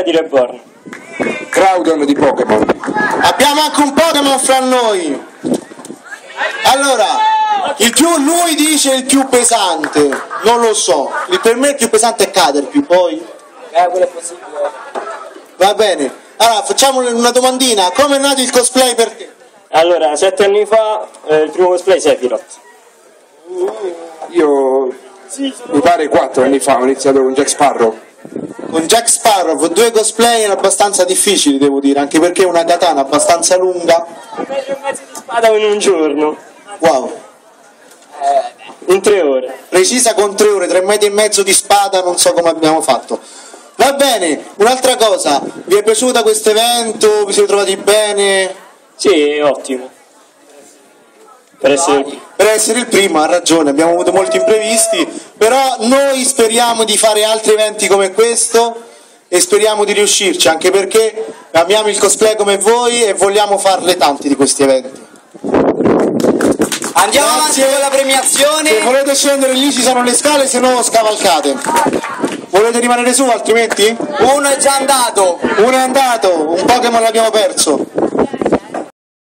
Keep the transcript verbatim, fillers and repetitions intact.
di Reborn. Groudon di Pokémon. Abbiamo anche un Pokémon fra noi. Allora, il più, lui dice il più pesante, non lo so. Per me il più pesante è Caterpie, poi. Eh, quello è possibile. Va bene. Allora, facciamo una domandina. Come è nato il cosplay per te? Allora, sette anni fa, eh, il primo cosplay Sephiroth. Io, mi pare quattro anni fa, ho iniziato con Jack Sparrow. Con Jack Sparrow, due cosplay abbastanza difficili, devo dire, anche perché è una katana abbastanza lunga. Un metro e mezzo di spada in un giorno. Wow. In tre ore. Precisa con tre ore, tre metri e mezzo di spada, non so come abbiamo fatto. Va bene, un'altra cosa, vi è piaciuto questo evento? Vi siete trovati bene? Sì, ottimo. Per essere... Per essere il primo, ha ragione, abbiamo avuto molti imprevisti, però noi speriamo di fare altri eventi come questo e speriamo di riuscirci, anche perché amiamo il cosplay come voi e vogliamo farle tanti di questi eventi. Andiamo Grazie. avanti con la premiazione. Se volete scendere lì ci sono le scale, se no scavalcate. Volete rimanere su altrimenti? Uno è già andato. Uno è andato, un Pokémon l'abbiamo perso.